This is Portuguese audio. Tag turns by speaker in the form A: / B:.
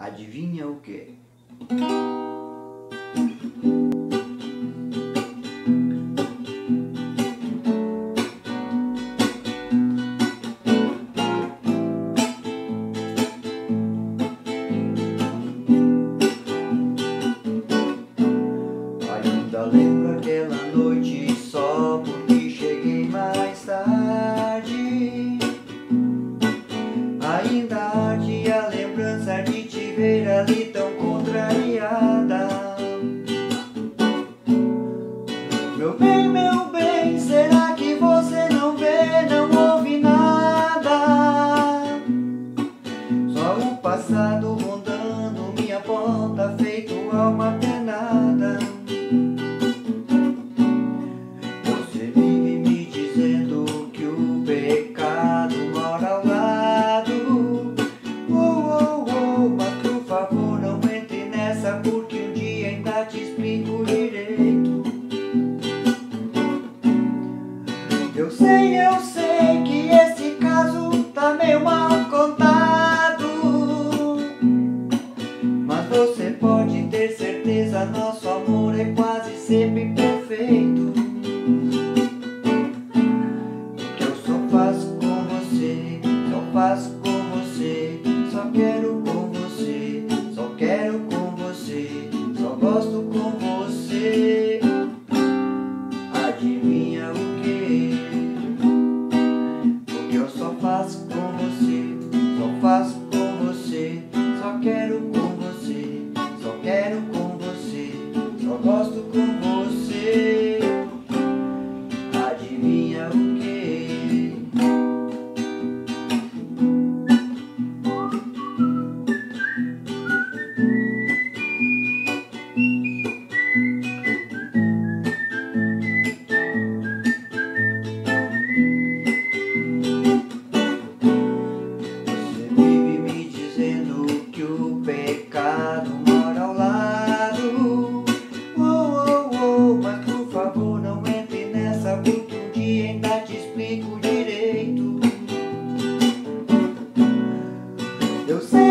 A: Adivinha o quê? Ainda lembro aquela noite só porque cheguei mais tarde. Ainda arde a lembrança de te ver ali tão contrariada. Meu bem, será que você não vê, não ouve nada? Só o passado rondando minha porta, feito alma penada. Você vive me dizendo que o pecado mora ao lado. Mas por favor não entre nessa, porque um dia ainda te explico direito. Eu sei que esse caso tá meio mal contado, mas você pode ter certeza, nosso amor é quase sempre perfeito. Que eu só faço com você, só faço com você, só quero com você, só quero com você, só gosto com você. Adivinha o quê? Porque eu só faço com você, só faço com você, só quero com você, só quero com você, só gosto com você. Adivinha o quê? Você vive me dizendo que o pecado mora ao lado. Mas por favor não entre nessa, porque um dia ainda te explico direito. Eu sei